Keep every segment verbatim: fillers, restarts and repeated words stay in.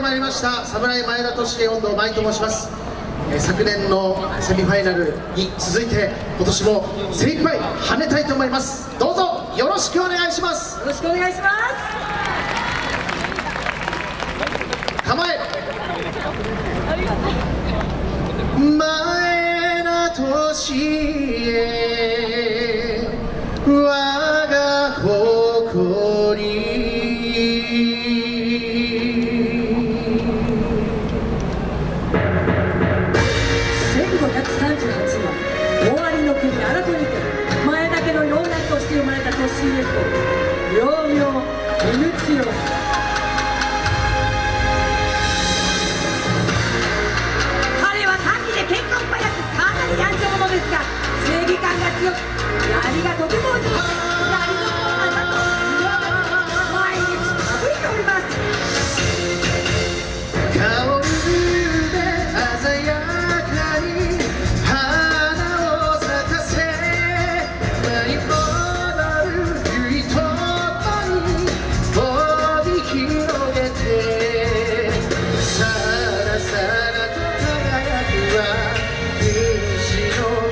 まいりました侍前田利家音頭舞と申します。えー、昨年のセミファイナルに続いて今年も精一杯跳ねたいと思います。どうぞよろしくお願いします。 よろしくお願いします。 構え前田利家我が誇りせんごひゃくさんじゅうはちねん尾張の国荒戸にて前田家の養男として生まれた利家と幼名犬千代。彼は短期で喧嘩を早くかなりやんちゃ者ですが正義感が強く槍がとてもお上手。槍のコーナーだと毎日かぶっております。 香るで鮮やかに花を咲かせ舞い踊るゆいとに帯広げてさらさらと輝くは虹の道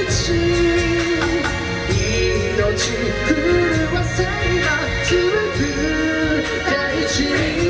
命震わせが続く大地に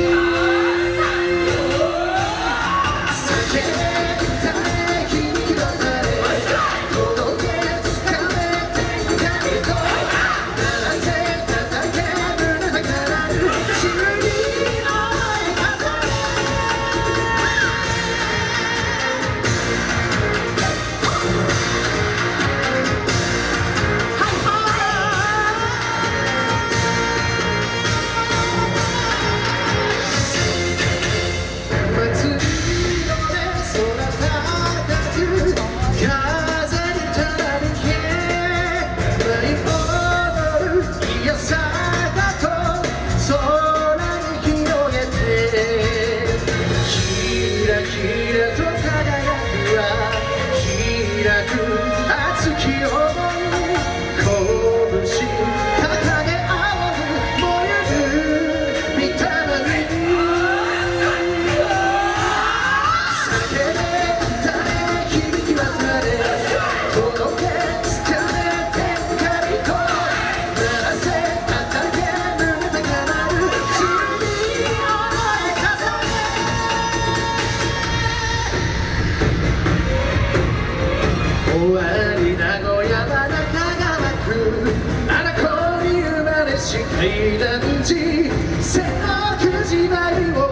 熱き想い拳掲げ合う燃える御霊に叫べ歌え響き渡れ届け掴め天下人鳴らせ叩け胸高鳴る君を重ね終わり名古屋は中川区荒子に生まれし階段寺千のくじまりを